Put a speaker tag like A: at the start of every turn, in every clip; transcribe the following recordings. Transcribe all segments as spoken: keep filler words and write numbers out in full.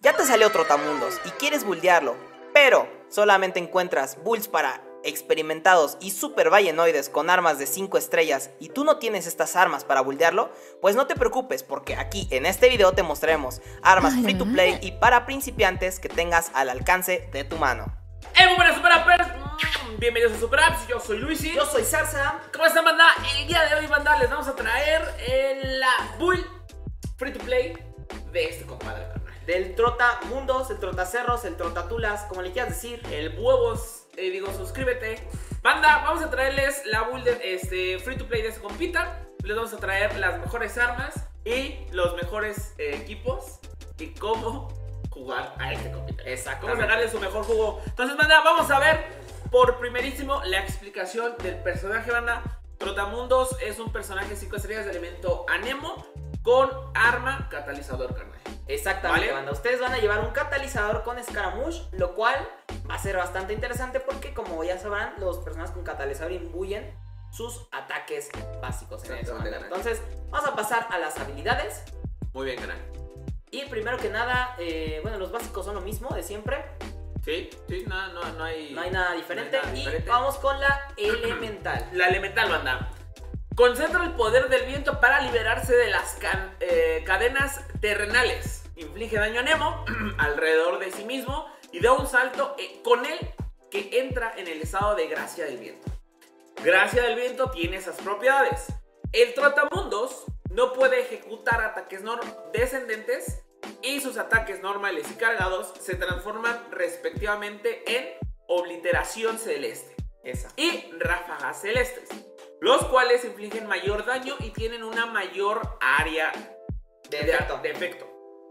A: Ya te salió Trotamundos y quieres buldearlo, pero solamente encuentras bulls para experimentados y super vallenoides con armas de cinco estrellas y tú no tienes estas armas para buldearlo, pues no te preocupes porque aquí en este video te mostraremos armas free to play y para principiantes que tengas al alcance de tu mano.
B: ¡Hey, muy buenas Super Appers! Bienvenidos a Super Apps, yo soy Luisi.
A: Yo soy Sarsa.
B: ¿Cómo están, banda? El día de hoy, banda, les vamos a traer el, la bull free to play de este compadre, carnal.
A: Del Trotamundos, el Trotacerros, el Trotatulas, como le quieras decir.
B: El huevos, eh, digo, suscríbete. Banda, vamos a traerles la bull de este free to play de este compita. Les vamos a traer las mejores armas y los mejores eh, equipos y cómo jugar a este compita.
A: Exacto.
B: Cómo sacarle su mejor jugo. Entonces, banda, vamos a ver por primerísimo la explicación del personaje, banda. Trotamundos es un personaje cinco estrellas de elemento Anemo con arma catalizador, carnal.
A: Exactamente,
B: ¿Vale?
A: banda. Ustedes van a llevar un catalizador con Scaramouche, lo cual va a ser bastante interesante porque, como ya sabrán, los personajes con catalizador imbuyen sus ataques básicos en eso, banda. Entonces, vamos a pasar a las habilidades.
B: Muy bien, carnal.
A: Y primero que nada, eh, bueno, los básicos son lo mismo de siempre.
B: Sí, sí, no, no, no hay...
A: No hay nada diferente.
B: No hay nada diferente.
A: Y vamos con la elemental.
B: La elemental, banda. Concentra el poder del viento para liberarse de las can, eh, cadenas terrenales. Inflige daño a Nemo alrededor de sí mismo y da un salto eh, con él que entra en el estado de gracia del viento. Gracia del viento tiene esas propiedades. El Trotamundos no puede ejecutar ataques descendentes y sus ataques normales y cargados se transforman respectivamente en obliteración celeste.
A: Esa.
B: Y ráfagas celestes, los cuales infligen mayor daño y tienen una mayor área
A: De
B: de,
A: efecto.
B: de efecto.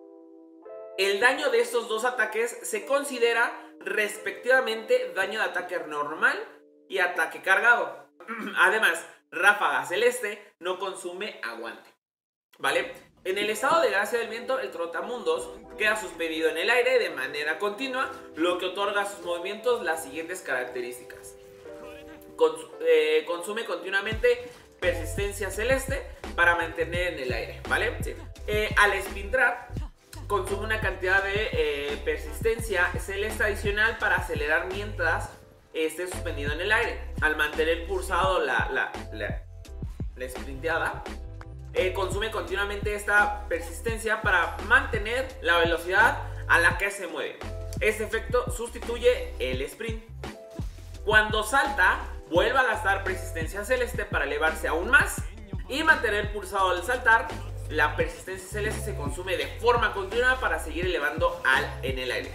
B: El daño de estos dos ataques se considera respectivamente daño de ataque normal y ataque cargado. Además, ráfaga celeste no consume aguante. ¿Vale? En el estado de gracia del viento, el Trotamundos queda suspendido en el aire de manera continua, lo que otorga a sus movimientos las siguientes características. Cons eh, consume continuamente persistencia celeste para mantener en el aire, ¿vale? Sí. Eh, al espintrar, consume una cantidad de eh, persistencia celeste adicional para acelerar mientras esté suspendido en el aire. Al mantener pulsado la, la, la, la sprinteada, eh, consume continuamente esta persistencia para mantener la velocidad a la que se mueve. Este efecto sustituye el sprint. Cuando salta, vuelve a gastar persistencia celeste para elevarse aún más y mantener pulsado al saltar. La persistencia celeste se consume de forma continua para seguir elevando al, en el aire.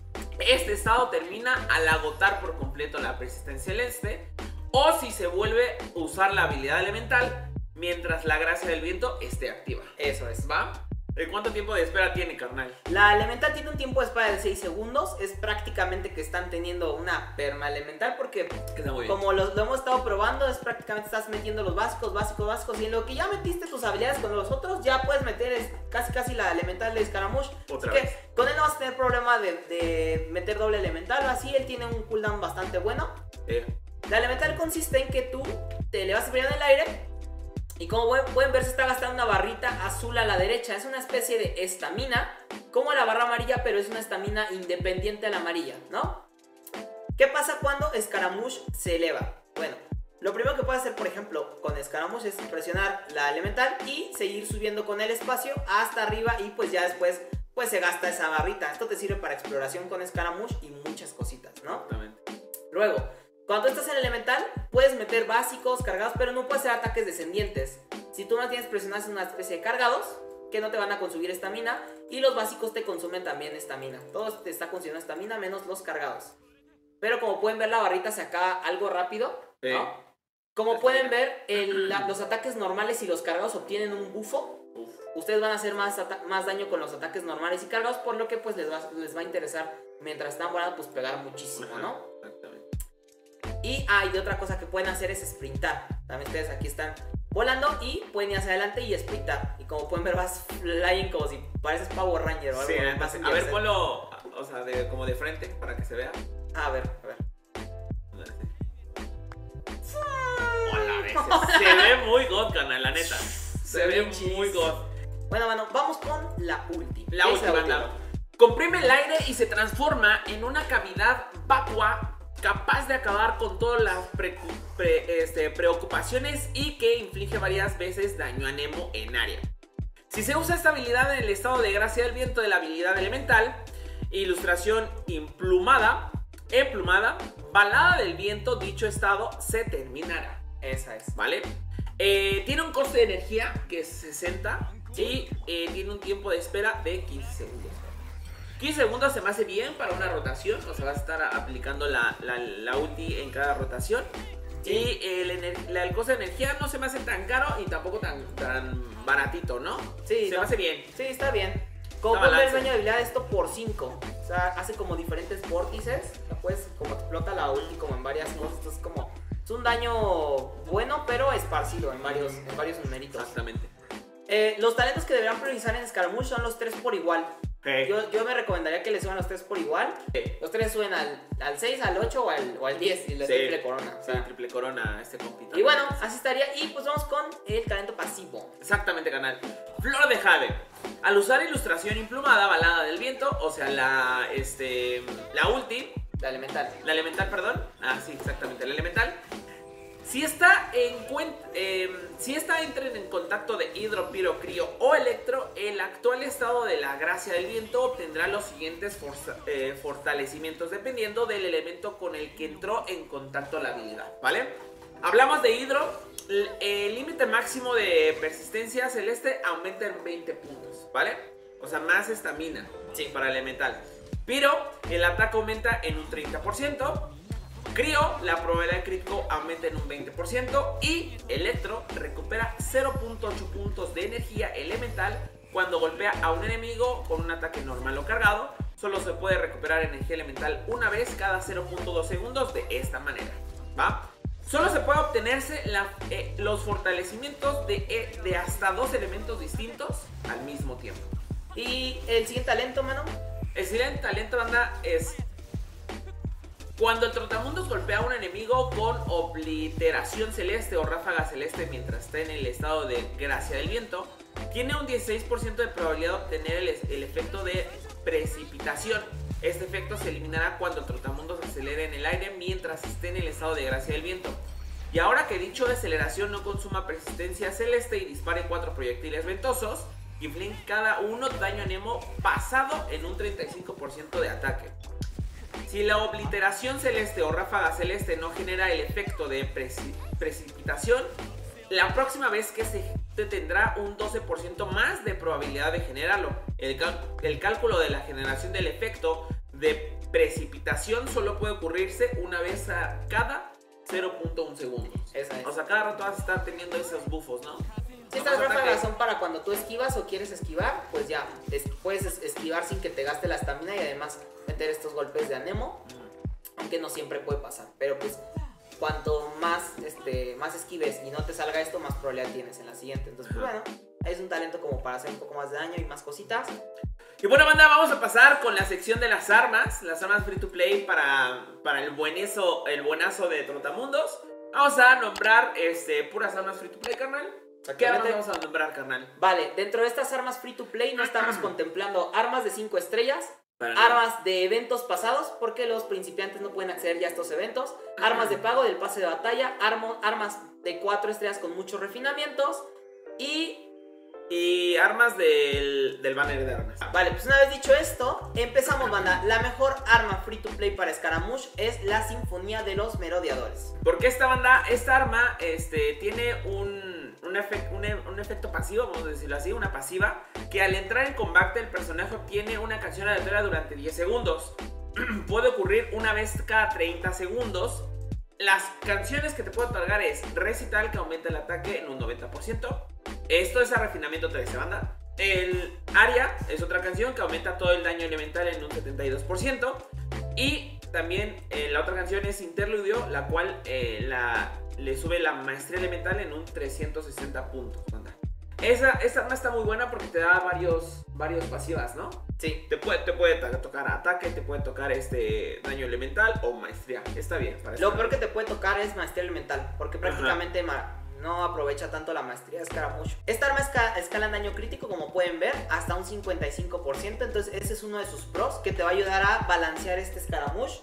B: Este estado termina al agotar por completo la persistencia celeste o si se vuelve a usar la habilidad elemental mientras la gracia del viento esté activa.
A: Eso es.
B: ¿Va? ¿Cuánto tiempo de espera tiene, carnal?
A: La elemental tiene un tiempo de espera de seis segundos. Es prácticamente que están teniendo una perma elemental porque, como lo, lo hemos estado probando, es prácticamente estás metiendo los básicos, básicos, básicos. Y en lo que ya metiste tus habilidades con los otros, ya puedes meter es, casi casi la elemental de Scaramouche.
B: Otra
A: Así
B: vez.
A: que con él no vas a tener problema de, de meter doble elemental. Así él tiene un cooldown bastante bueno.
B: Eh.
A: La elemental consiste en que tú te elevas primero en el aire. Y como pueden ver, se está gastando una barrita azul a la derecha. Es una especie de estamina, como la barra amarilla, pero es una estamina independiente a la amarilla, ¿no? ¿Qué pasa cuando Scaramouche se eleva? Bueno, lo primero que puede hacer, por ejemplo, con Scaramouche es presionar la elemental y seguir subiendo con el espacio hasta arriba y pues ya después pues se gasta esa barrita. Esto te sirve para exploración con Scaramouche y muchas cositas, ¿no?
B: Exactamente.
A: Luego, cuando estás en elemental, puedes meter básicos, cargados, pero no puedes hacer ataques descendientes. Si tú mantienes presionados una especie de cargados, que no te van a consumir estamina, y los básicos te consumen también estamina. Todo te está consumiendo estamina, menos los cargados. Pero como pueden ver, la barrita se acaba algo rápido,
B: sí.
A: ¿no? Como pueden ver, el, la, los ataques normales y los cargados obtienen un bufo.
B: Uf.
A: Ustedes van a hacer más, más daño con los ataques normales y cargados, por lo que pues les va, les va a interesar, mientras están volando, pues pegar muchísimo, ¿no?
B: Exactamente.
A: Y hay ah, otra cosa que pueden hacer es sprintar. También ustedes aquí están volando y pueden ir hacia adelante y sprintar. Y como pueden ver, vas flying como si pareces Power Ranger o algo.
B: Sí,
A: como
B: entonces, a ver, ponlo, o sea, de, como de frente para que se vea.
A: A ver, a ver.
B: Hola, a veces. Se ve muy god, canal, la neta. Se, se ve muy god.
A: Bueno, bueno, vamos con la última.
B: La última, la Comprime el aire y se transforma en una cavidad vacua capaz de acabar con todas las pre, pre, este, preocupaciones y que inflige varias veces daño a Nemo en área. Si se usa esta habilidad en el estado de gracia del viento de la habilidad elemental, ilustración emplumada, emplumada, balada del viento, dicho estado se terminará.
A: Esa es.
B: ¿Vale? Eh, tiene un coste de energía que es sesenta y eh, tiene un tiempo de espera de quince segundos. quince segundos se me hace bien para una rotación, o sea, vas a estar aplicando la, la, la ulti en cada rotación. Sí. Y el, el, el coste de energía no se me hace tan caro y tampoco tan, tan baratito, ¿no?
A: Sí,
B: se
A: no.
B: me hace bien.
A: Sí, está bien. Como puedes ver el daño de habilidad esto por cinco. O sea, hace como diferentes vórtices. Pues como explota la ulti como en varias cosas. Entonces como es un daño bueno, pero esparcido en varios, en varios numeritos.
B: Exactamente.
A: Eh, los talentos que deberán priorizar en Scaramouche son los tres por igual.
B: Okay.
A: Yo, yo me recomendaría que le suban los tres por igual.
B: Okay.
A: Los tres suben al, al seis, al ocho o al, o al diez. Y la
B: sí.
A: triple corona. O sea.
B: Sí, triple corona este compita.
A: Y bueno, así estaría. Y pues vamos con el talento pasivo.
B: Exactamente, canal. Flor de Jade. Al usar ilustración emplumada, balada del viento, o sea, la, este, la ulti.
A: La elemental.
B: La elemental, perdón. Ah, sí, exactamente, la elemental. Si esta, en eh, si esta entra en contacto de hidro, piro, crío o electro, el actual estado de la gracia del viento obtendrá los siguientes eh, fortalecimientos dependiendo del elemento con el que entró en contacto la habilidad, ¿vale? Hablamos de hidro, el límite máximo de persistencia celeste aumenta en veinte puntos, ¿vale? O sea, más estamina, sí, para elemental. Piro, el ataque aumenta en un treinta por ciento. Crío, la probabilidad de crítico aumenta en un veinte por ciento. Y Electro recupera cero punto ocho puntos de energía elemental cuando golpea a un enemigo con un ataque normal o cargado. Solo se puede recuperar energía elemental una vez cada cero punto dos segundos de esta manera, ¿va? Solo se puede obtenerse la, eh, los fortalecimientos de, eh, de hasta dos elementos distintos al mismo tiempo.
A: ¿Y el siguiente talento, mano?
B: El siguiente talento, banda, es... Cuando el trotamundos golpea a un enemigo con obliteración celeste o ráfaga celeste mientras está en el estado de gracia del viento, tiene un dieciséis por ciento de probabilidad de obtener el, el efecto de precipitación. Este efecto se eliminará cuando el trotamundos acelere en el aire mientras esté en el estado de gracia del viento. Y ahora que dicho de aceleración no consuma persistencia celeste y dispare cuatro proyectiles ventosos, inflige cada uno daño a Nemo basado en un treinta y cinco por ciento de ataque. Si la obliteración celeste o ráfaga celeste no genera el efecto de preci precipitación, la próxima vez que se tendrá un doce por ciento más de probabilidad de generarlo. El, el cálculo de la generación del efecto de precipitación solo puede ocurrirse una vez a cada cero punto uno segundos.
A: Esa es.
B: O sea, cada rato vas a estar teniendo esos bufos, ¿no?
A: Si estas ráfagas son para cuando tú esquivas o quieres esquivar, pues ya es, puedes esquivar sin que te gaste la estamina y además meter estos golpes de Anemo, aunque no siempre puede pasar, pero pues cuanto más, este, más esquives y no te salga esto, más probabilidad tienes en la siguiente. Entonces, pues bueno, es un talento como para hacer un poco más de daño y más cositas.
B: Y bueno, banda, vamos a pasar con la sección de las armas, las armas free to play para, para el, buenazo, el buenazo de Trotamundos. Vamos a nombrar este, puras armas free to play, carnal. ¿Qué armas vamos a nombrar, carnal?
A: Vale, dentro de estas armas free to play no estamos contemplando armas de cinco estrellas,
B: Para
A: armas
B: nada.
A: de eventos pasados, porque los principiantes no pueden acceder ya a estos eventos, armas de pago del pase de batalla, armo, armas de cuatro estrellas con muchos refinamientos y...
B: Y armas del, del banner de armas.
A: Vale, pues una vez dicho esto, empezamos, banda. La mejor arma free to play para Scaramouche es la Sinfonía de los Merodeadores.
B: Porque esta banda, esta arma este, tiene un, un, efect, un, un efecto pasivo, vamos a decirlo así, una pasiva, que al entrar en combate el personaje obtiene una canción aleatoria durante diez segundos. Puede ocurrir una vez cada treinta segundos. Las canciones que te puedo otorgar es Recital, que aumenta el ataque en un noventa por ciento. Esto es a refinamiento trece, banda. El Aria es otra canción que aumenta todo el daño elemental en un setenta y dos por ciento. Y también eh, la otra canción es Interludio, la cual eh, la, le sube la maestría elemental en un trescientos sesenta puntos, banda. Esa, esta arma está muy buena porque te da varios, varios pasivas, ¿no?
A: Sí.
B: Te puede, te puede tocar ataque, te puede tocar este daño elemental o maestría. Está bien. Para
A: Lo peor que te puede tocar es maestría elemental, porque prácticamente ma no aprovecha tanto la maestría de Scaramouche. Esta arma esca escala en daño crítico, como pueden ver, hasta un cincuenta y cinco por ciento. Entonces ese es uno de sus pros, que te va a ayudar a balancear este Scaramouche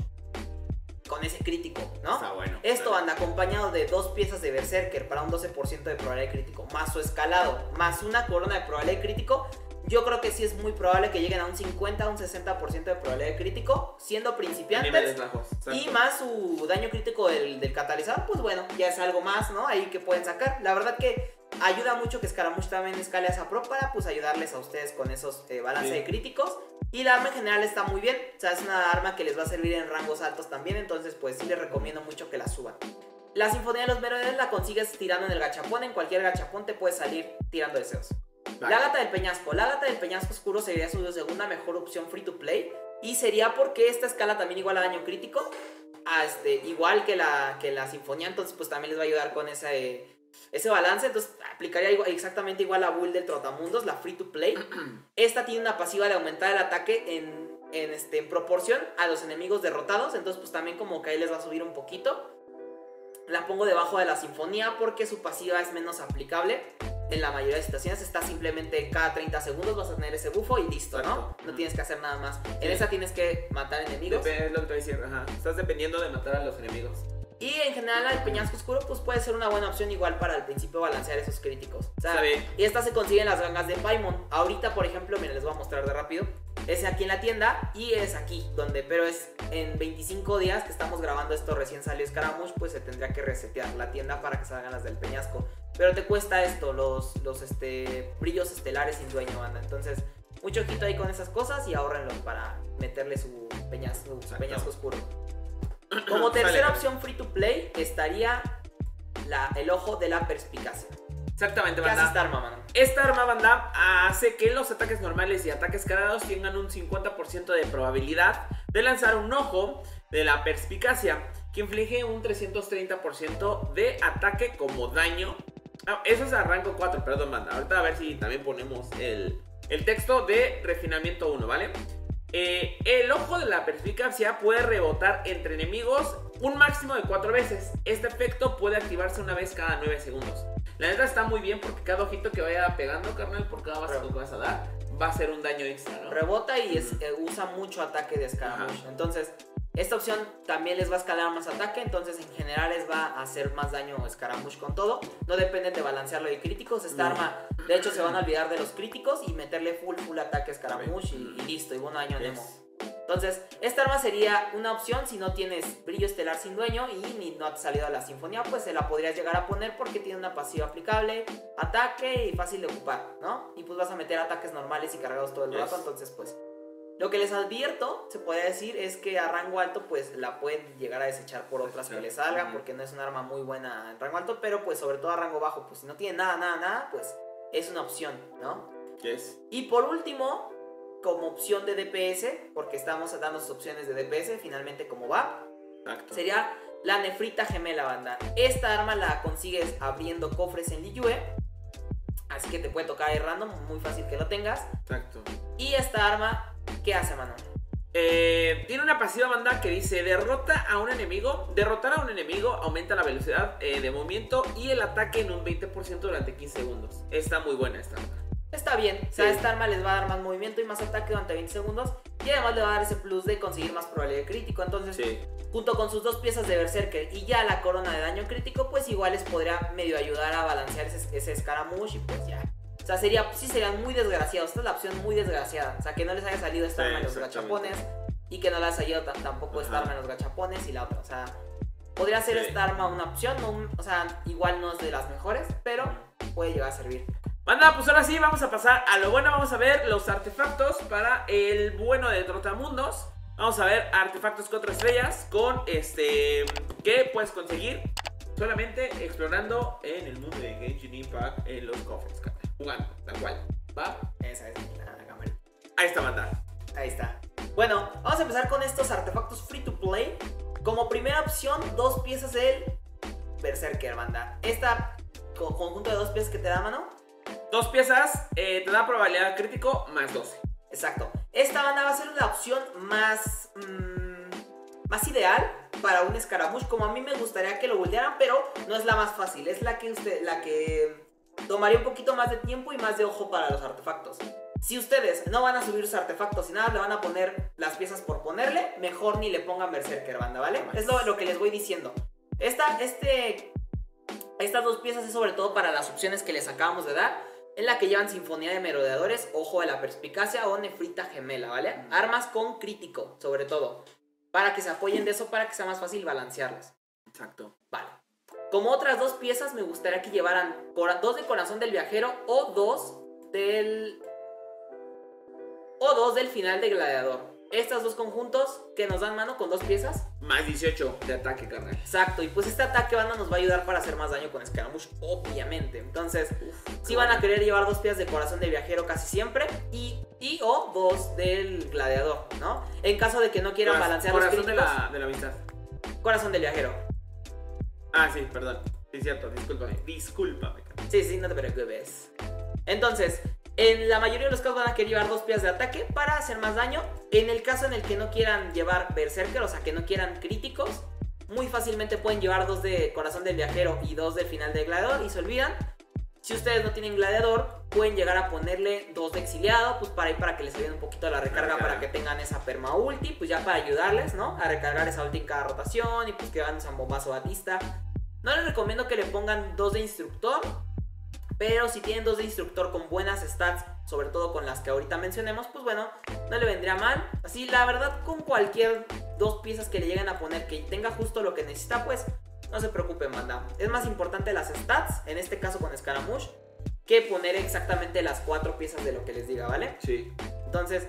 A: con ese crítico, ¿no?
B: Está bueno.
A: Esto anda acompañado de dos piezas de Berserker para un doce por ciento de probabilidad de crítico, más su escalado, más una corona de probabilidad de crítico. Yo creo que sí es muy probable que lleguen a un cincuenta a un sesenta por ciento de probabilidad de crítico, siendo principiantes.
B: Bajos,
A: y más su daño crítico del, del catalizador, pues bueno, ya es algo más, ¿no? Ahí que pueden sacar. La verdad que ayuda mucho que Scaramouche también escale a esa pro para pues ayudarles a ustedes con esos eh, balances sí. de críticos. Y la arma en general está muy bien, o sea, es una arma que les va a servir en rangos altos también, entonces pues sí les recomiendo mucho que la suban. La Sinfonía de los Merodeadores la consigues tirando en el gachapón, en cualquier gachapón te puede salir tirando deseos. Vale. La Gata del Peñasco, la Gata del Peñasco Oscuro sería su segunda mejor opción free to play, y sería porque esta escala también igual a daño crítico, a este, igual que la, que la Sinfonía, entonces pues también les va a ayudar con ese... ese balance, entonces aplicaría igual, exactamente igual a build del Trotamundos, la free to play. Esta tiene una pasiva de aumentar el ataque en, en, este, en proporción a los enemigos derrotados, entonces pues también como que ahí les va a subir un poquito. La pongo debajo de la Sinfonía porque su pasiva es menos aplicable en la mayoría de situaciones. Está simplemente cada treinta segundos vas a tener ese bufo y listo, ¿no? No tienes que hacer nada más. Sí. En esa tienes que matar enemigos.
B: Es lo que te diciendo, ajá. Estás dependiendo de matar a los enemigos.
A: Y en general el Peñasco Oscuro pues puede ser una buena opción igual para al principio balancear esos críticos. O sea, y estas se consiguen en las gangas de Paimon. Ahorita, por ejemplo, miren, les voy a mostrar de rápido. Es aquí en la tienda y es aquí, donde, pero es en veinticinco días que estamos grabando esto, recién salió Scaramouche, pues se tendría que resetear la tienda para que salgan las del Peñasco. Pero te cuesta esto, los, los este, brillos estelares sin dueño, banda. Entonces, mucho ojito ahí con esas cosas y ahórrenlo para meterle su Peñasco, su Peñasco Oscuro. Como tercera vale. opción free to play estaría la, el Ojo de la Perspicacia.
B: Exactamente,
A: ¿Qué
B: banda.
A: hace esta arma, mano?
B: Esta arma, banda, hace que los ataques normales y ataques cargados tengan un cincuenta por ciento de probabilidad de lanzar un Ojo de la Perspicacia, que inflige un trescientos treinta por ciento de ataque como daño. Ah, eso es a rango cuatro, perdón, banda. Ahorita a ver si también ponemos el, el texto de refinamiento uno, ¿vale? Eh, el Ojo de la Perspicacia puede rebotar entre enemigos un máximo de cuatro veces. Este efecto puede activarse una vez cada nueve segundos. La neta está muy bien porque cada ojito que vaya pegando, carnal, por cada básico que vas a dar, va a ser un daño extra, ¿no? Rebota y es, eh, usa mucho ataque de Scaramouche. Entonces, esta opción también les va a escalar más ataque, entonces en general les va a hacer más daño Scaramouche con todo. No dependen de balancearlo de críticos. Esta no. arma, de hecho, se van a olvidar de los críticos y meterle full, full ataque a Scaramouche y, y listo, y buen daño a Nemo. Entonces, esta arma sería una opción si no tienes brillo estelar sin dueño y ni no ha salido a la Sinfonía, pues se la podrías llegar a poner porque tiene una pasiva aplicable, ataque y fácil de ocupar, ¿no? Y pues vas a meter ataques normales y cargados todo el rato, yes. entonces pues... Lo que les advierto, se puede decir, es que a rango alto pues la pueden llegar a desechar por otras que les salgan, porque no es un arma muy buena en rango alto, pero pues sobre todo a rango bajo, pues si no tiene nada, nada, nada, pues es una opción, ¿no? Yes.
A: Y por último, como opción de D P S, porque estamos dando sus opciones de D P S, finalmente como va, Exacto. sería la Nefrita Gemela, banda. Esta arma la consigues abriendo cofres en Liyue, así que te puede tocar ahí random, muy fácil que lo tengas.
B: Exacto.
A: Y esta arma... ¿Qué hace, mano?
B: Eh, tiene una pasiva, banda, que dice derrota a un enemigo. Derrotar a un enemigo aumenta la velocidad eh, de movimiento y el ataque en un veinte por ciento durante quince segundos. Está muy buena esta arma.
A: Está bien, o sea, sí. esta arma les va a dar más movimiento y más ataque durante veinte segundos. Y además le va a dar ese plus de conseguir más probabilidad de crítico. Entonces, sí. junto con sus dos piezas de Berserker y ya la corona de daño crítico, pues igual les podría medio ayudar a balancear ese, ese Scaramouche y pues ya. O sea, sería, sí serían muy desgraciados. Esta es la opción muy desgraciada. O sea, que no les haya salido esta sí, arma en los gachapones y que no les haya salido tampoco Ajá. esta arma en los gachapones y la otra. O sea, podría ser sí. esta arma una opción. No, o sea, igual no es de las mejores, pero puede llegar a servir.
B: Banda, pues ahora sí vamos a pasar a lo bueno. Vamos a ver los artefactos para el bueno de Trotamundos. Vamos a ver artefactos cuatro estrellas con este que puedes conseguir solamente explorando en el mundo de Genshin Impact en los cofres, cara. Jugando, tal cual. ¿Va?
A: Esa es la cámara.
B: Ahí está, banda.
A: Ahí está. Bueno, vamos a empezar con estos artefactos free to play. Como primera opción, dos piezas del Berserker, banda. Esta conjunto de dos piezas que te da, mano.
B: Dos piezas eh, te da probabilidad crítico más doce.
A: Exacto. Esta banda va a ser la opción más, mmm, más ideal para un Scaramouche como a mí me gustaría que lo buildearan, pero no es la más fácil, es la que usted, la que tomaría un poquito más de tiempo y más de ojo para los artefactos. Si ustedes no van a subir sus artefactos y nada, le van a poner las piezas por ponerle, mejor ni le pongan Berserker, banda, ¿vale? Es lo, lo que les voy diciendo. Esta, este, estas dos piezas es sobre todo para las opciones que les acabamos de dar, en la que llevan Sinfonía de Merodeadores, Ojo de la Perspicacia o Nefrita Gemela, ¿vale? Armas con crítico, sobre todo, para que se apoyen de eso, para que sea más fácil balancearlas.
B: Exacto.
A: Vale. Como otras dos piezas me gustaría que llevaran dos de Corazón del Viajero o dos del... o dos del Final de Gladiador. Estas dos conjuntos que nos dan mano con dos piezas.
B: Más dieciocho de ataque, carnal.
A: Exacto, y pues este ataque, banda, nos va a ayudar para hacer más daño con Scaramouche, obviamente. Entonces, sí van a querer llevar dos piezas de Corazón del Viajero casi siempre y, y o dos del Gladiador, ¿no? En caso de que no quieran
B: Corazón,
A: balancear los
B: corazón
A: críticos.
B: de la, de la amistad.
A: Corazón del Viajero.
B: Ah, sí, perdón. Sí, es cierto, discúlpame. Discúlpame, carnal.
A: Sí, sí, no te preocupes. Entonces, en la mayoría de los casos van a querer llevar dos piezas de ataque para hacer más daño. En el caso en el que no quieran llevar Berserker, o sea, que no quieran críticos, muy fácilmente pueden llevar dos de Corazón del Viajero y dos del Final de Gladiador y se olvidan. Si ustedes no tienen Gladiador, pueden llegar a ponerle dos de Exiliado, pues para ir para que les ayuden un poquito a la recarga,
B: Recarga.
A: para que tengan esa perma ulti, pues ya para ayudarles, ¿no? A recargar esa ulti en cada rotación y pues que hagan un bombazo Batista. No les recomiendo que le pongan dos de Instructor, pero si tienen dos de Instructor con buenas stats, sobre todo con las que ahorita mencionemos, pues bueno, no le vendría mal. Así, la verdad, con cualquier dos piezas que le lleguen a poner que tenga justo lo que necesita, pues no se preocupen, banda. Es más importante las stats, en este caso con Scaramouche, que poner exactamente las cuatro piezas de lo que les diga, ¿vale?
B: Sí.
A: Entonces,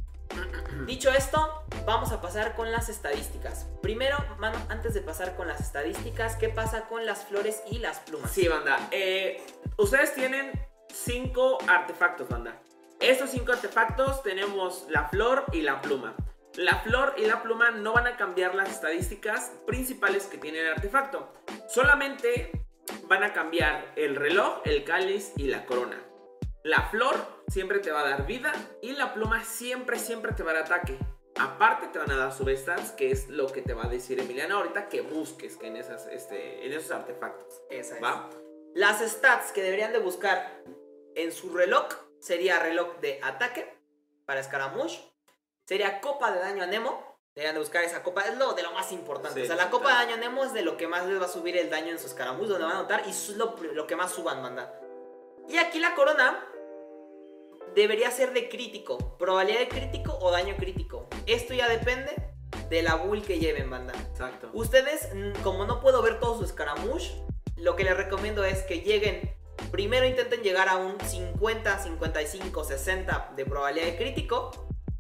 A: dicho esto, vamos a pasar con las estadísticas. Primero, mano, antes de pasar con las estadísticas, ¿qué pasa con las flores y las plumas?
B: Sí, banda. Eh, ustedes tienen cinco artefactos, banda. Estos cinco artefactos tenemos la flor y la pluma. La flor y la pluma no van a cambiar las estadísticas principales que tiene el artefacto. Solamente van a cambiar el reloj, el cáliz y la corona. La flor siempre te va a dar vida y la pluma siempre, siempre te va a dar ataque. Aparte te van a dar substats, que es lo que te va a decir Emiliano ahorita que busques en, esas, este, en esos artefactos.
A: Esa es.
B: ¿Va?
A: Las stats que deberían de buscar en su reloj sería reloj de ataque para Scaramouche. Sería copa de daño a Nemo. Deberían de buscar esa copa, es lo de lo más importante.
B: Sí,
A: o sea, la
B: sí,
A: copa
B: claro.
A: de daño a Nemo es de lo que más les va a subir el daño en su Scaramouche, donde van a notar, y es lo, lo que más suban, banda. Y aquí la corona debería ser de crítico, probabilidad de crítico o daño crítico. Esto ya depende de la build que lleven, banda.
B: Exacto.
A: Ustedes, como no puedo ver todo su Scaramouche, lo que les recomiendo es que lleguen, primero intenten llegar a un cincuenta, cincuenta y cinco, sesenta de probabilidad de crítico.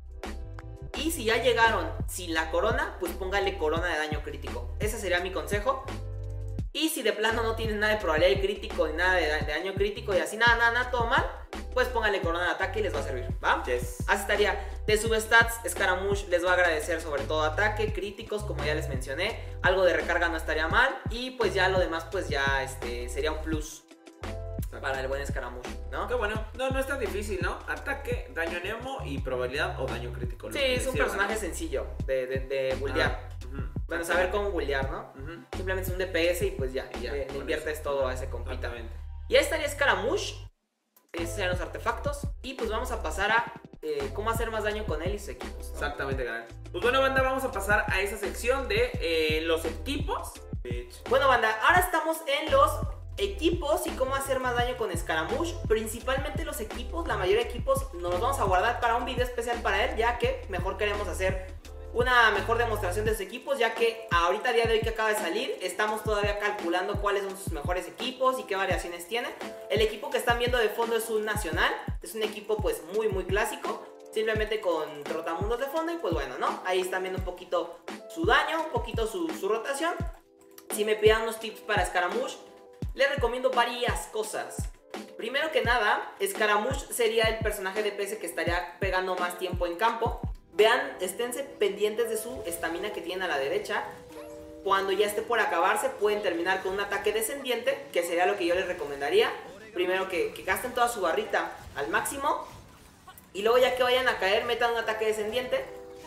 A: Y si ya llegaron sin la corona, pues pónganle corona de daño crítico. Ese sería mi consejo. Y si de plano no tienen nada de probabilidad de crítico ni nada de, da- de daño crítico y así nada, nada, nada, todo mal, pues pónganle corona de ataque y les va a servir, ¿va?
B: Yes.
A: Así estaría. De substats, Scaramouche les va a agradecer sobre todo ataque, críticos, como ya les mencioné. Algo de recarga no estaría mal. Y pues ya lo demás, pues ya este, sería un plus para el buen Scaramouche, ¿no?
B: Qué bueno. No, no está difícil, ¿no? Ataque, daño a Nemo y probabilidad o daño crítico. lo
A: Sí,
B: que
A: es un
B: decía,
A: personaje
B: ¿no?
A: sencillo de, de, de buildear.
B: Ah, ujú.
A: Bueno, saber cómo buildear, ¿no?
B: Ujú.
A: Simplemente es un D P S y pues ya,
B: Y ya,
A: le, le
B: con
A: inviertes
B: eso.
A: todo a ese compita.
B: Exactamente.
A: Y ahí estaría Scaramouche. Esos serían los artefactos. Y pues vamos a pasar a eh, cómo hacer más daño con él y sus equipos, ¿no?
B: Exactamente, canal. Pues bueno, banda, vamos a pasar a esa sección de eh, los equipos.
A: Bueno, banda, ahora estamos en los equipos y cómo hacer más daño con Scaramouche. Principalmente los equipos, la mayoría de equipos nos los vamos a guardar para un video especial para él, ya que mejor queremos hacer una mejor demostración de sus equipos, ya que ahorita, a día de hoy que acaba de salir, estamos todavía calculando cuáles son sus mejores equipos y qué variaciones tiene. El equipo que están viendo de fondo es un nacional, es un equipo pues muy muy clásico, simplemente con trotamundos de fondo y pues bueno, ¿no? Ahí están viendo un poquito su daño, un poquito su, su rotación. Si me pidan unos tips para Scaramouche, les recomiendo varias cosas. Primero que nada, Scaramouche sería el personaje de P S que estaría pegando más tiempo en campo. Vean, esténse pendientes de su estamina que tienen a la derecha. Cuando ya esté por acabarse, pueden terminar con un ataque descendiente, que sería lo que yo les recomendaría. Primero que, que gasten toda su barrita al máximo. Y luego ya que vayan a caer, metan un ataque descendiente.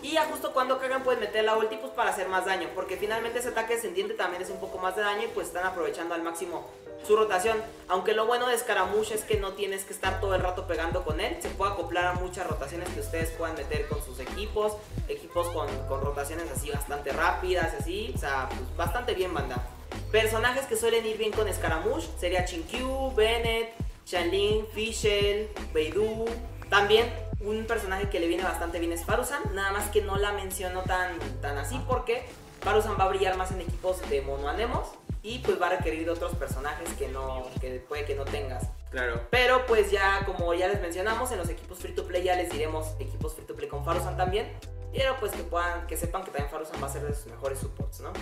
A: Y ya justo cuando cagan pueden meter la ulti pues para hacer más daño, porque finalmente ese ataque descendiente también es un poco más de daño y pues están aprovechando al máximo su rotación. Aunque lo bueno de Scaramouche es que no tienes que estar todo el rato pegando con él, se puede acoplar a muchas rotaciones que ustedes puedan meter con sus equipos, equipos con, con rotaciones así bastante rápidas, así, o sea, pues bastante bien, banda. Personajes que suelen ir bien con Scaramouche sería Chinkyu, Bennett, Xianling, Fischl, Beidou. También un personaje que le viene bastante bien es Faruzan, nada más que no la menciono tan, tan así porque Faruzan va a brillar más en equipos de mono Anemos y pues va a requerir de otros personajes que no que puede que no tengas.
B: Claro.
A: Pero pues ya, como ya les mencionamos, en los equipos free to play ya les diremos equipos free to play con Faruzan también. Pero pues que puedan, que sepan que también Faruzan va a ser de sus mejores supports, ¿no?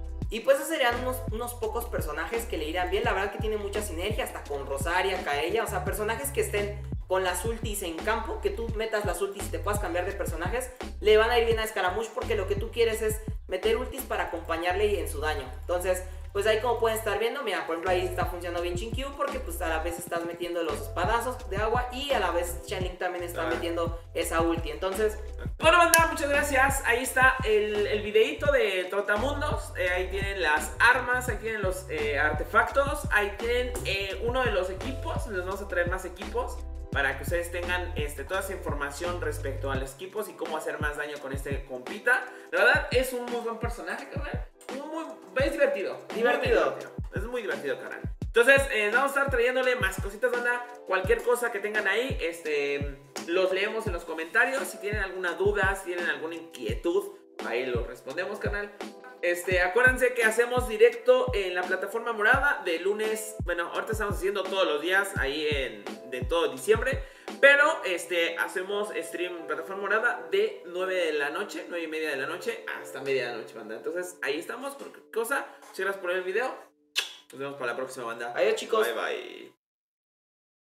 A: Y pues esos serían unos, unos pocos personajes que le irán bien. La verdad que tiene mucha sinergia, hasta con Rosaria, Kaella. O sea, personajes que estén con las ultis en campo, que tú metas las ultis y te puedas cambiar de personajes, le van a ir bien a Scaramouche porque lo que tú quieres es meter ultis para acompañarle en su daño. Entonces, pues ahí como pueden estar viendo, mira, por ejemplo ahí está funcionando bien Chinkyu porque pues a la vez estás metiendo los espadazos de agua y a la vez Xianling también está ah. metiendo esa ulti. Entonces,
B: bueno, banda, muchas gracias. Ahí está el, el videito de Trotamundos. Eh, ahí tienen las armas, ahí tienen los eh, artefactos, ahí tienen eh, uno de los equipos. Les vamos a traer más equipos para que ustedes tengan este, toda esa información respecto a los equipos y cómo hacer más daño con este compita. La verdad es un muy buen personaje, carnal. Muy, muy, es divertido.
A: Divertido.
B: Muy divertido. Es muy divertido, carnal. Entonces, eh, vamos a estar trayéndole más cositas, banda. Cualquier cosa que tengan ahí, este, los leemos en los comentarios. Si tienen alguna duda, si tienen alguna inquietud, ahí lo respondemos, carnal. Este, acuérdense que hacemos directo en la plataforma morada de lunes. Bueno, ahorita estamos haciendo todos los días ahí en, de todo diciembre. Pero este, hacemos stream en plataforma morada de nueve de la noche, nueve y media de la noche hasta media de la noche, banda. Entonces ahí estamos, por cualquier cosa. Muchas gracias por ver el video. Nos vemos para la próxima, banda.
A: Adiós, chicos.
B: Bye, bye.